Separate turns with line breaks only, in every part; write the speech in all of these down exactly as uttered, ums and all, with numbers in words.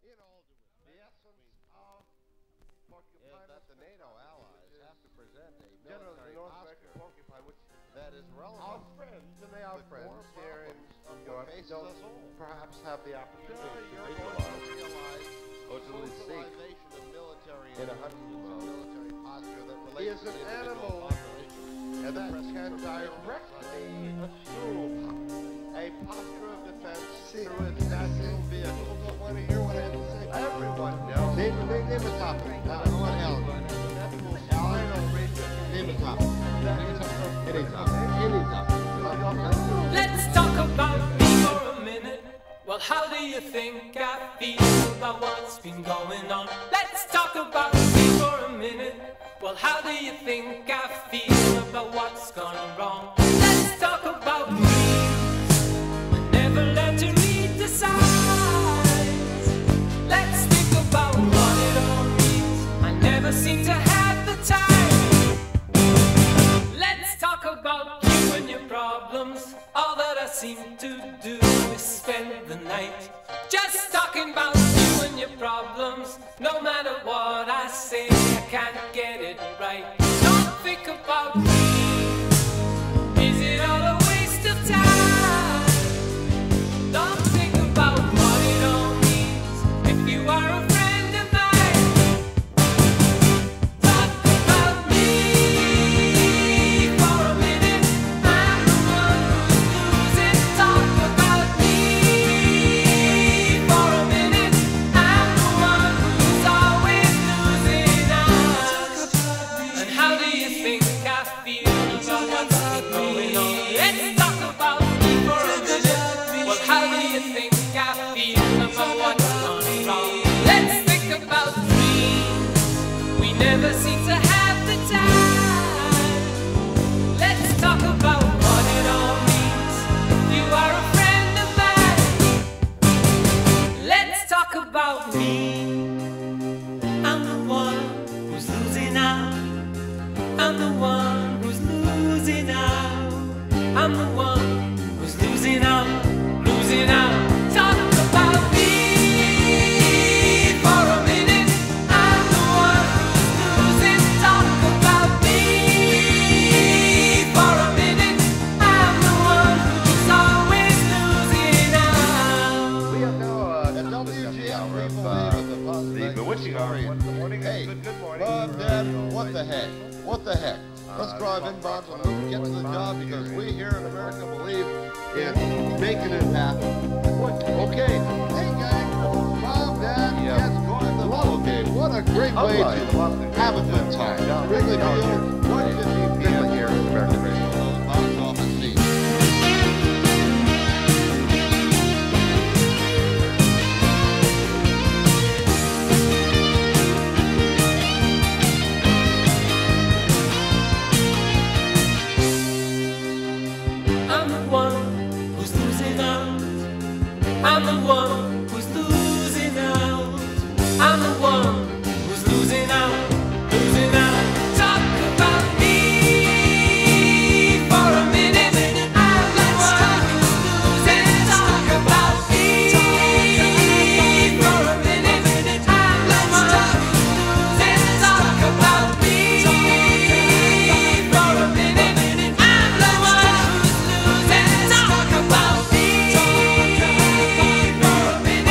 in all due respect, the essence of porcupine
that the NATO allies have to present a
generally
military
the North
posture
American porcupine, which
that is relevant.
our friends, and they are
The
friends
core
here in
problems of
Europe,
what faces
don't
us all.
perhaps have the opportunity to
You're
visualize
going to realize
or to see
socialization of military
in a hundred
intelligence and
modes.
military posture that
He
relates
is
to
an
the individual
animal
population.
and that
Pressing
can
for
directly assume a posture of defense through its natural vehicles.
Don't want to hear what I have to say.
Everyone knows.
Name, name, name a topic. Uh, I want Alan. Name a topic. Any topic. Any topic.
Let's talk about me for a minute. Well, how do you think I feel about what's been going on? Let's talk about me for a minute. Well, how do you think I feel about what's gone wrong? Let's talk about me. I never learned to read the signs. Let's think about what it all means. I never seem to have the time. Let's talk about you and your problems. All that I seem to do is spend the night just talking about you and your problems. No matter what I say, I can't get it right. Don't think about me. Is it all a waste of time? Don't think about what it all means. If you are a friend of mine, talk about me for a minute. I'm the one who's losing. Talk about me for a minute. I'm the one who's always losing out. And how do you think I feel about what's been going on? Let's talk about me for a minute. Well, how do you think I feel about what's gone wrong? Let's think about dreams. We never seem to have the time. Let's talk about what it all means. You are a friend of mine. Let's talk about me. I'm the one who's losing out. I'm the one who's losing out. I'm the one who's losing out, losing out. Talk about me for a minute. I'm the one who's losing. Talk about me for a minute. I'm the one who's always losing out.
We have now uh,
At
W
W
G
G
M
M
we
of,
believe
uh,
in the
the
bewitching hour.
Victorian.
Good morning.
Hey,
Good, good morning.
Mom, Dad, what the heck? What the heck? Let's
Uh,
drive
Bob,
inbound
Bob,
and move, get to the
Bob,
job
Bob,
because
Bob,
we here in America believe
In making it happen.
What? Okay. Hey, gang. Mom, Dad,
Yeah.
yes, go on the
Well, okay, what a great way
All right.
to have a good time. Really feel one fifty p m here at American Radio.
box office seats.
I'm the one who's losing out. I'm the one who's losing out. I'm the one who's losing out, losing out. Talk about me for a minute. I'm the one who's losing. Talk about me for a minute. I'm the one who's losing. Talk about me for a minute. I'm the one who's losing. Talk about me for a minute.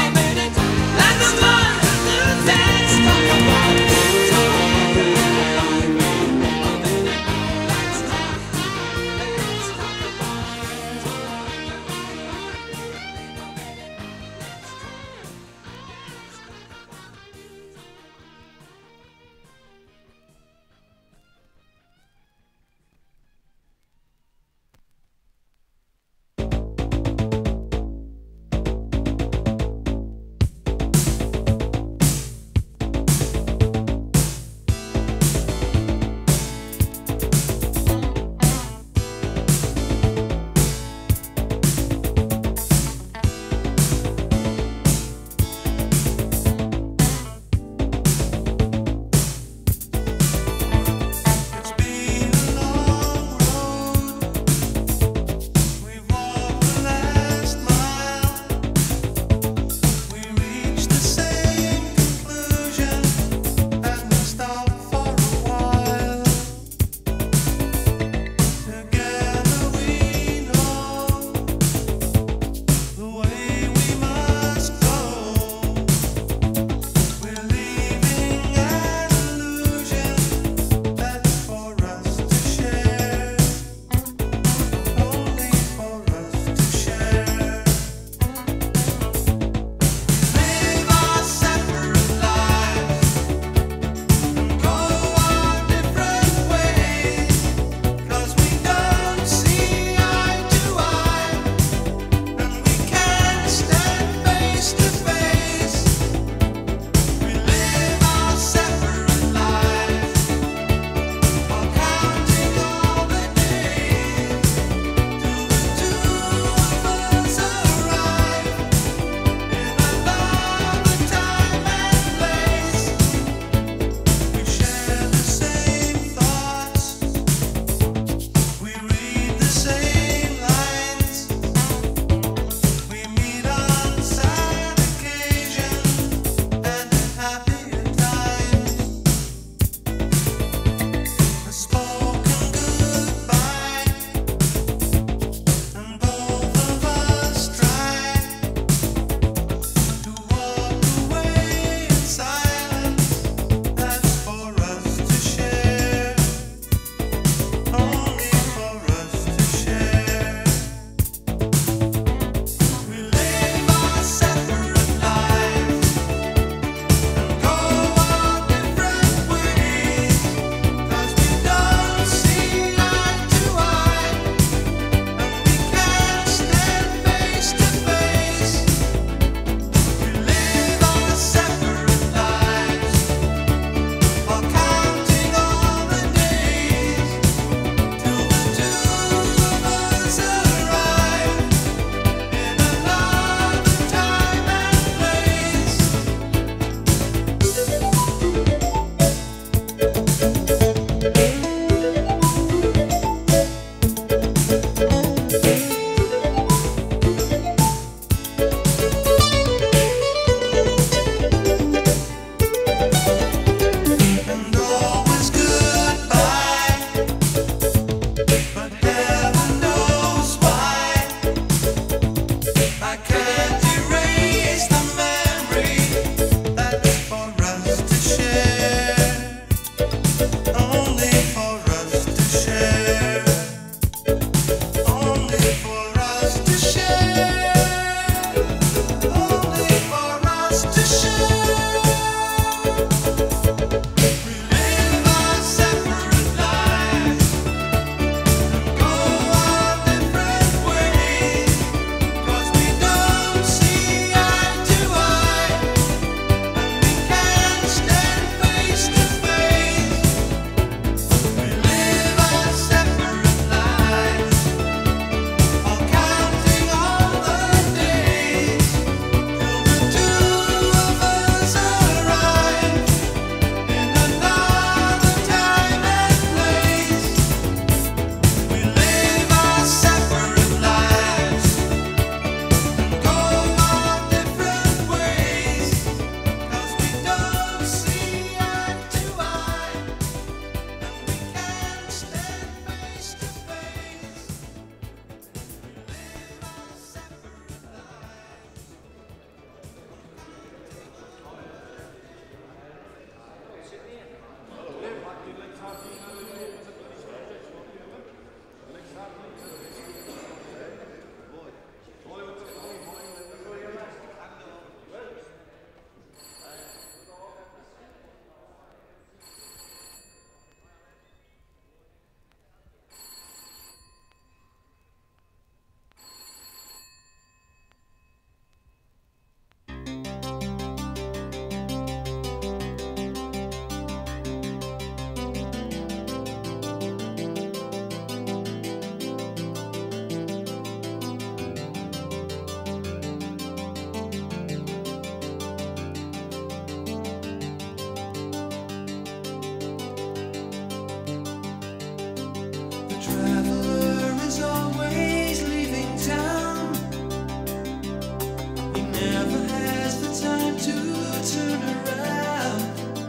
never has the time to turn around.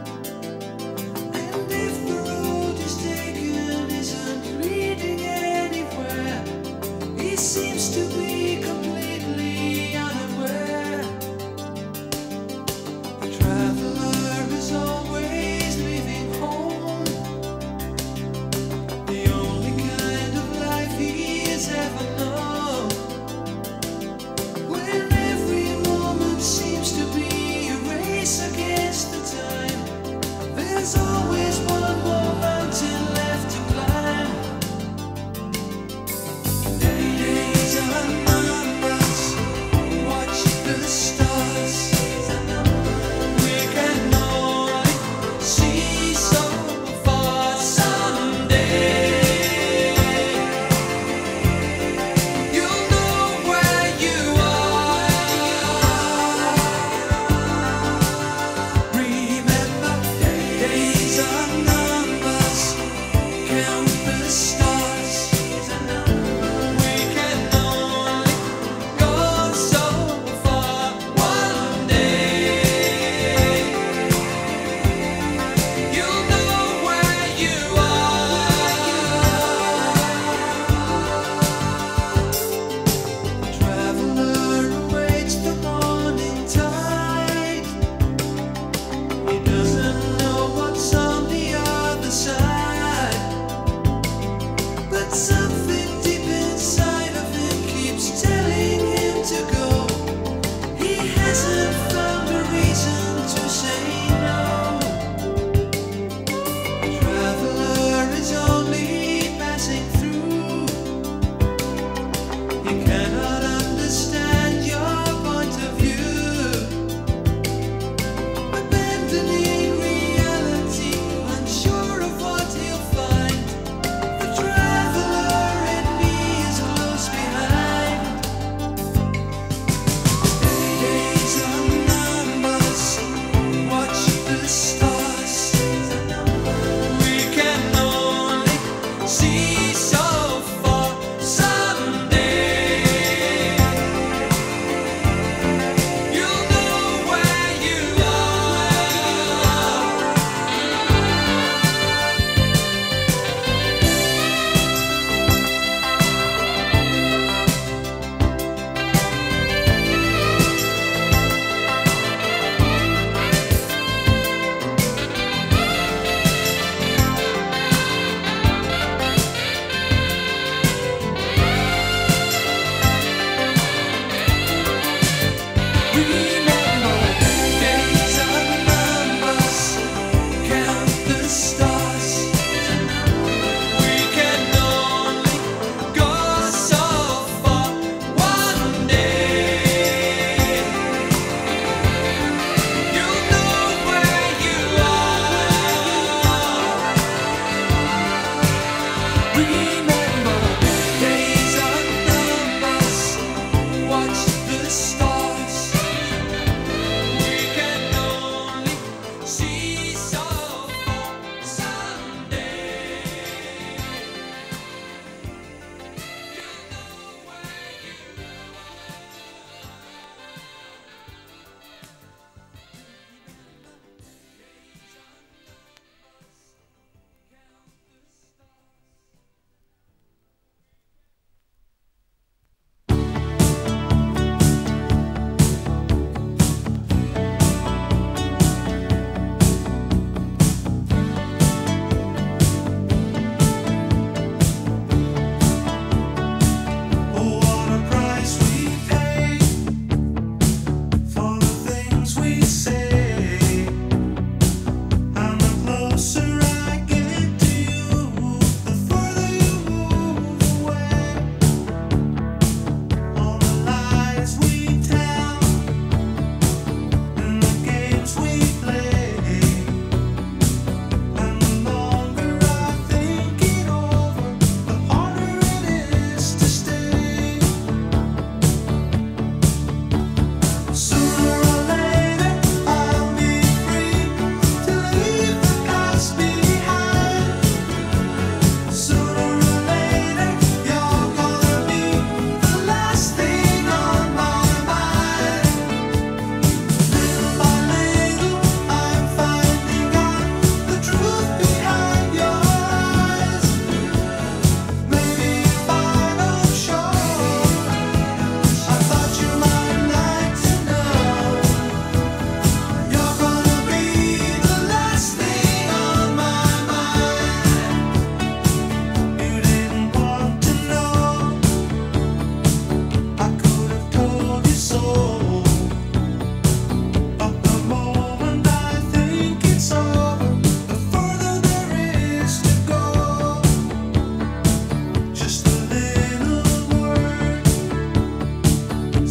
And if the road he's taken isn't leading anywhere, he seems to be completely unaware. The traveler is always leaving home, the only kind of life he has ever known. When every moment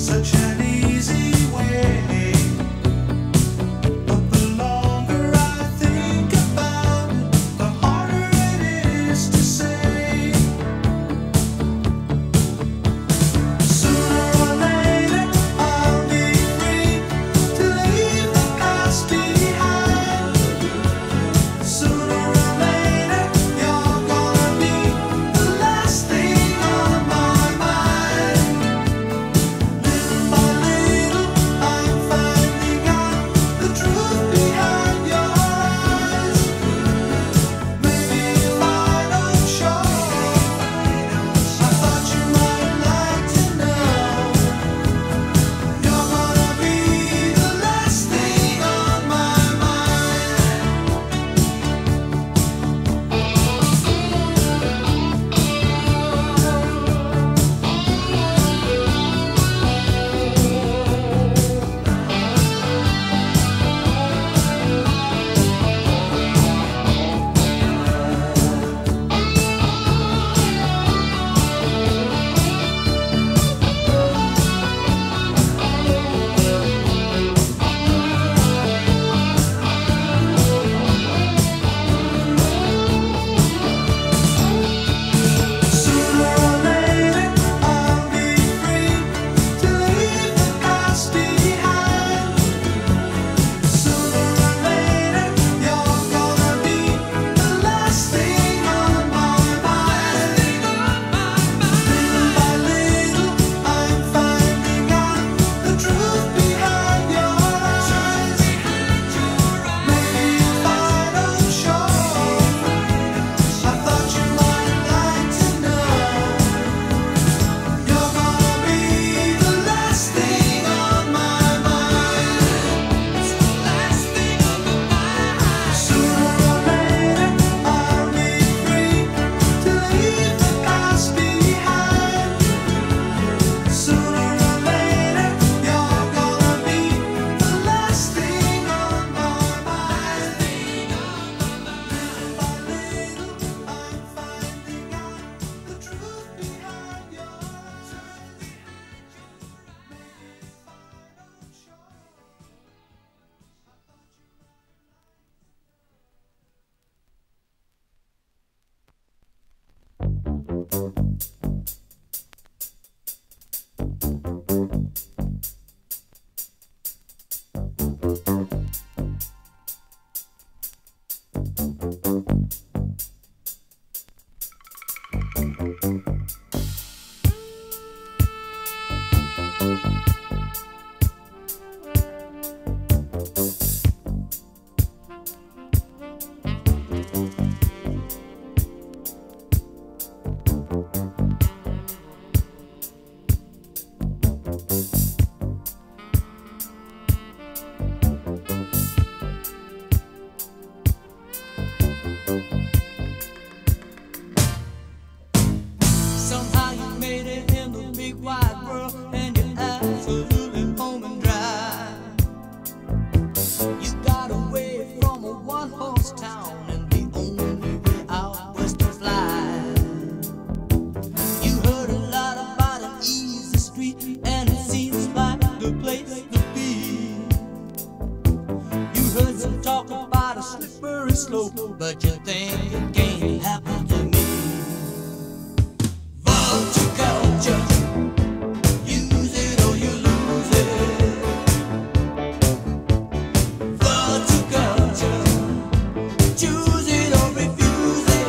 such an easy way. But the longer I think about it, the harder it is to say. Sooner or later I'll be free to leave the past behind. Sooner or later you're gonna be the last thing on my mind. Little by little I'm finding out the truth behind your eyes. Maybe if I don't show, I thought you might like to know. You're gonna be the last thing on my mind. Sooner or later I'll be free to leave the past behind. Sooner or later you're gonna be the last thing on my mind. Little by little I'm finding out the truth behind your eyes. Maybe if I don't show, I thought you might like to know. You're gonna be the last thing on my mind. It's the last thing on my mind. Sooner or later I'll be free to leave the past behind. Sooner or later you're gonna be the last thing on my mind. Little by little I'm finding out the truth behind your eyes. Maybe if I don't show, I thought you Somehow you made it in the big wide world, and you're absolutely home and dry. You got away from a one-horse town, and the only way out was to fly. You heard a lot about an easy street, and it seems like the place to be. You heard some talk about a slippery slope, but you think it can't happen to me. Vulture culture, use it or you lose it. Vulture culture, choose it or refuse it.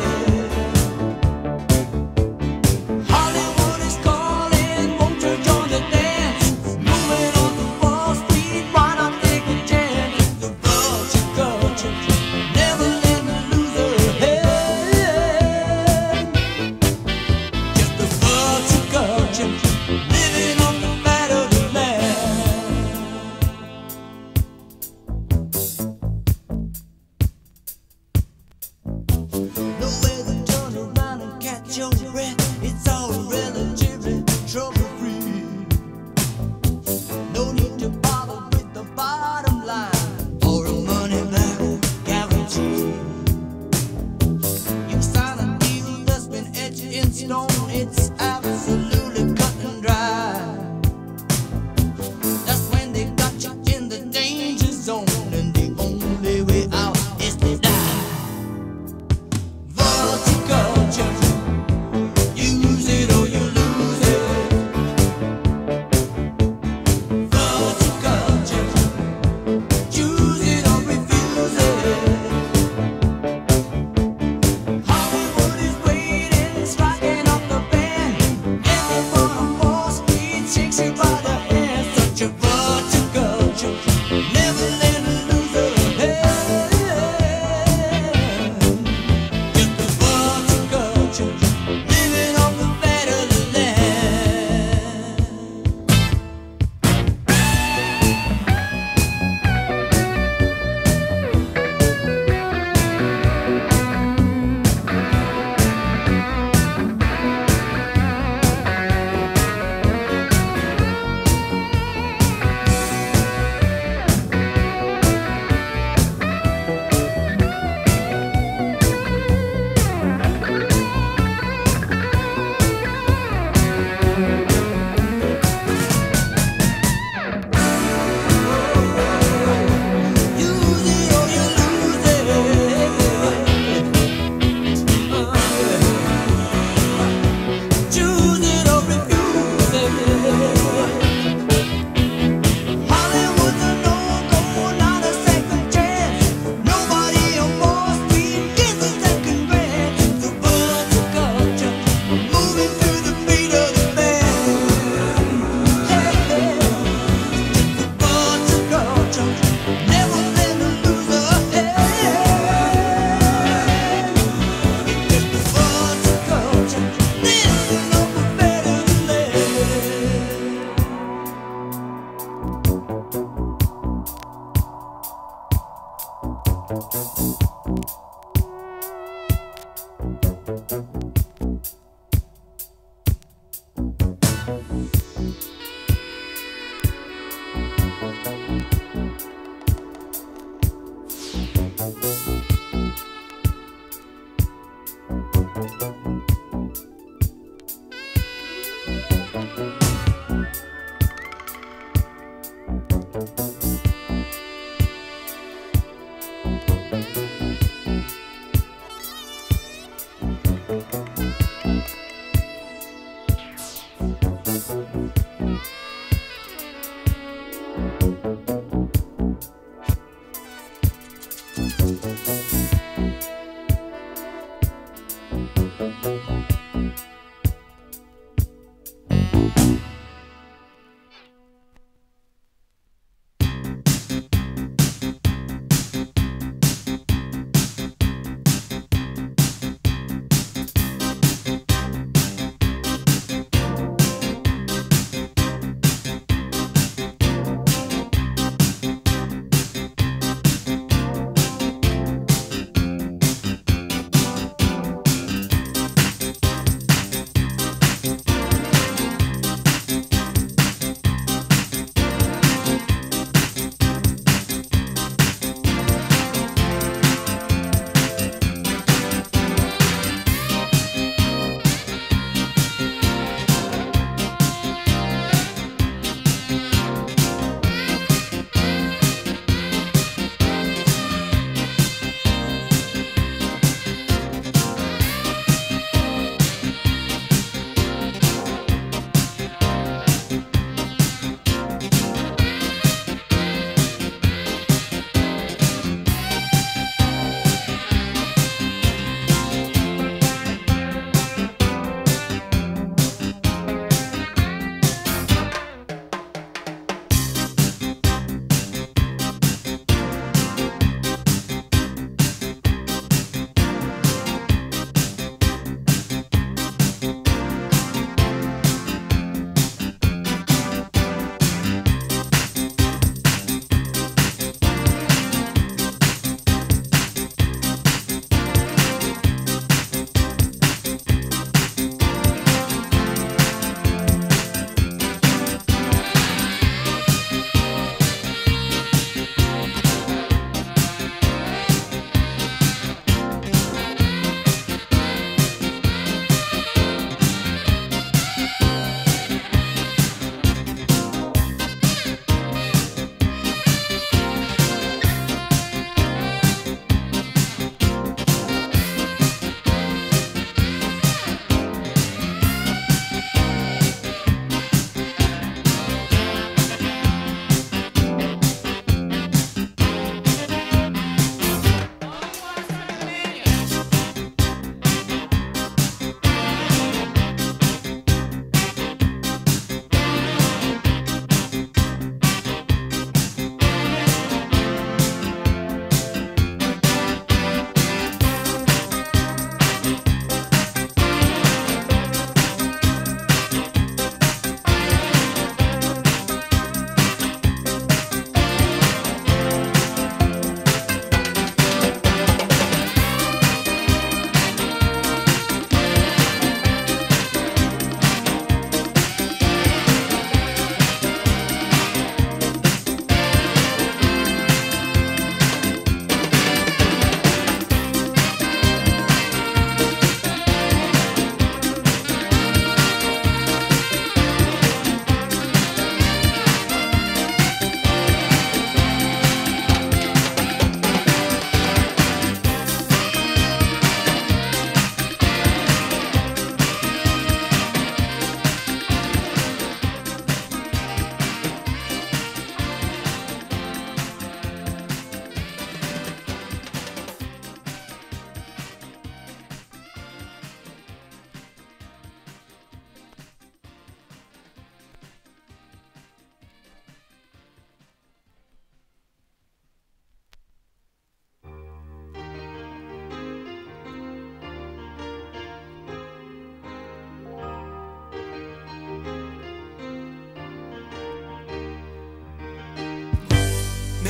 Hollywood is calling, won't you join the dance? Moving on to Wall Street, why not take a chance? The vulture culture, never let me lose her.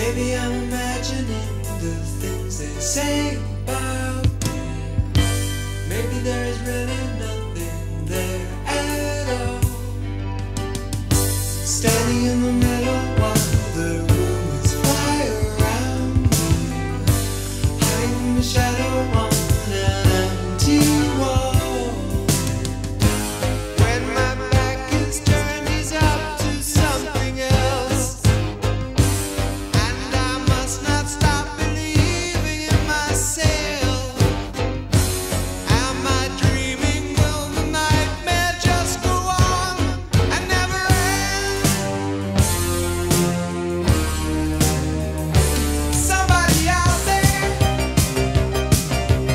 Maybe I'm imagining the things they say about me. Maybe there is really nothing there at all. Standing in the middle while the rumors fly around me, hiding from the shadow on an empty wall. When my back is turned, he's up to something else, and I must not stop believing in myself. Am I dreaming? Will the nightmare just go on and never end? Somebody out there,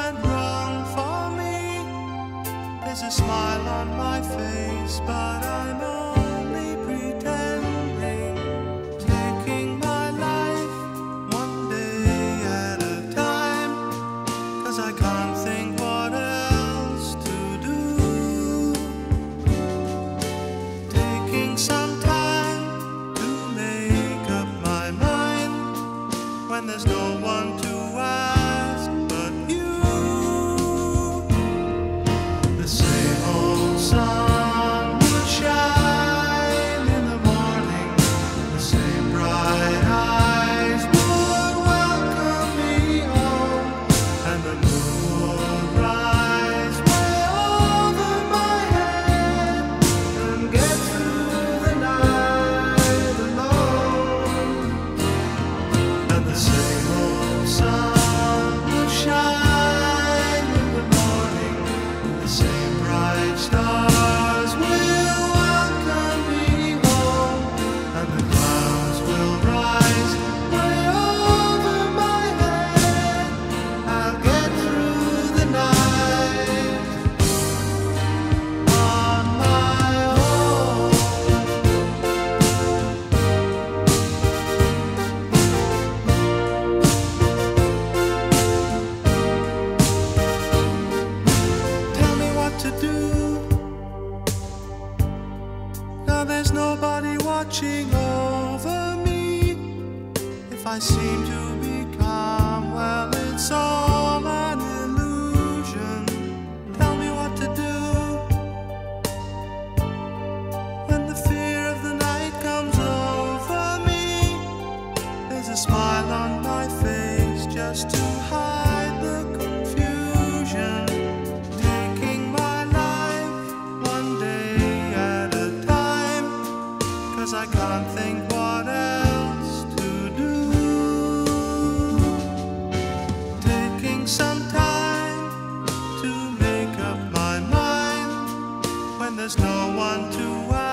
went wrong for me. There's a smile on my face, but I'm only pretending. Taking my life one day at a time, 'cause I can't think what else to do. Taking some time to make up my mind, when there's no one to ask but you. The same old sun would shine in the morning, the same bright eyes would welcome me home, and the moon would rise way over my head and get through the night alone. And the same old sun would shine in the morning, the same bright stars will welcome me home, and the clouds will rise way over my head. I'll get through the night on my own. Tell me what to do. Now there's nobody watching over me. If I seem to be calm, well, it's all an illusion. Tell me what to do. When the fear of the night comes over me, there's a smile on my face just to hide the confusion. Taking my life one day at a time, 'cause I can't think what else to do. Taking some time to make up my mind, when there's no one to ask